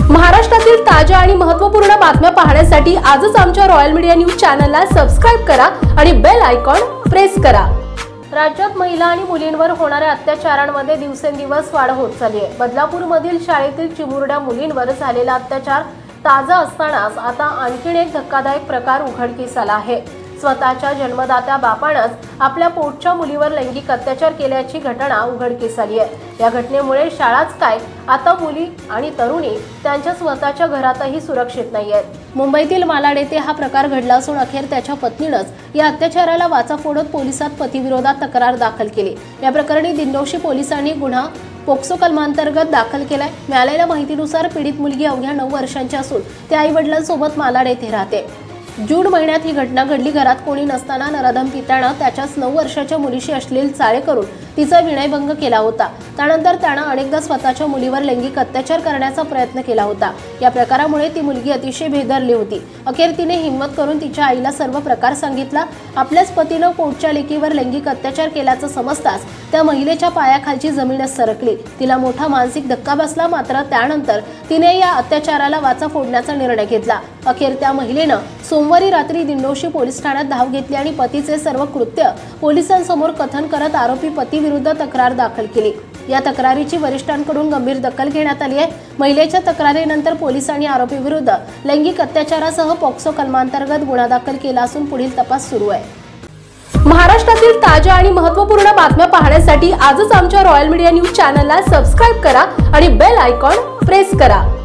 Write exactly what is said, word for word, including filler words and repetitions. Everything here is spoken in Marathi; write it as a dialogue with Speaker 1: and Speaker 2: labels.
Speaker 1: महाराष्ट्रातील ताज्या आणि महत्त्वपूर्ण बातम्या पाहण्यासाठी आजच आमच्या रॉयल मीडिया न्यूज चॅनलला सबस्क्राइब करा आणि बेल आयकॉन प्रेस करा। राज्यात महिला आणि मुलींवर होणाऱ्या अत्याचारांमध्ये दिवसेंदिवस वाढ होत चालली आहे। बदलापूरमधील शाळेतील चिमुरड्या मुलींवर झालेला अत्याचार ताजा असतानाच आता आणखीन एक धक्कादायक प्रकार उघडकीस आला आहे। स्वतःच्या जन्मदात्या बापानंच आपल्या पोटच्या मुलीवर लैंगिक अत्याचार केल्याची घटना उघडकीस आली आहे। या घटनेमुळे शाळाच काय, आता मुली आणि तरुणी त्यांच्या स्वतःच्या घरातही सुरक्षित नाहीयेत। मुंबईतील मालाड येथे हा प्रकार घडला असून अखेर त्याच्या पत्नीनंच या अत्याचाराला वाचा फोडत पोलिसात पतीविरोधात तक्रार दाखल केली। या प्रकरणी दिंडोशी पोलिसांनी गुन्हा पोक्सो कलमांतर्गत दाखल केलाय। मिळालेल्या माहितीनुसार पीडित मुलगी अवघ्या नऊ वर्षांची असून त्या आई वडिलांसोबत मालाड येथे राहते। जून महिन्यात ही घटना घडली। घरात कोणी नसताना नराधम पित्यानं त्याच्याच नऊ वर्षाच्या मुलीशी अश्लील चाळे करून तिचा विनयभंग केला होता। त्यानंतर त्यानं अनेकदा स्वतःच्या मुलीवर लैंगिक अत्याचार करण्याचा प्रयत्न केला होता। या प्रकारामुळे ती मुलगी अतिशय भेदरली होती। अखेर तिने हिम्मत करून तिच्या आईला सर्व प्रकार सांगितला। आपल्याच पतीनं पोटच्या लेकीवर लैंगिक अत्याचार केल्याचं समजताच त्या महिलेच्या पायाखालची जमीनच सरकली। तिला मोठा मानसिक धक्का बसला। मात्र त्यानंतर तिने या अत्याचाराला वाचा फोडण्याचा निर्णय घेतला। अखेर त्या महिलेनं सोमवारी रात्री दिंडोशी पोलीस ठाण्यात धाव घेतली आणि पतीचे सर्व कृत्य पोलिसांसमोर कथन करत आरोपी पती विरुद्ध तक्रार दाखल केली। या तक्रारीची वरिष्ठांकडून गंभीर दखल घेण्यात आली आहे। महिलेच्या तक्रारीनंतर पोलिसांनी आरोपी विरुद्ध लैंगिक अत्याचारासह पॉक्सो कलमांतर्गत गुन्हा दाखल केला असून पुढील तपास सुरू आहे। महाराष्ट्रातील ताज्या आणि महत्त्वपूर्ण बातम्या पाहण्यासाठी आजच आमच्या रॉयल मीडिया न्यूज चॅनलला सबस्क्राइब करा आणि बेल आयकॉन प्रेस करा।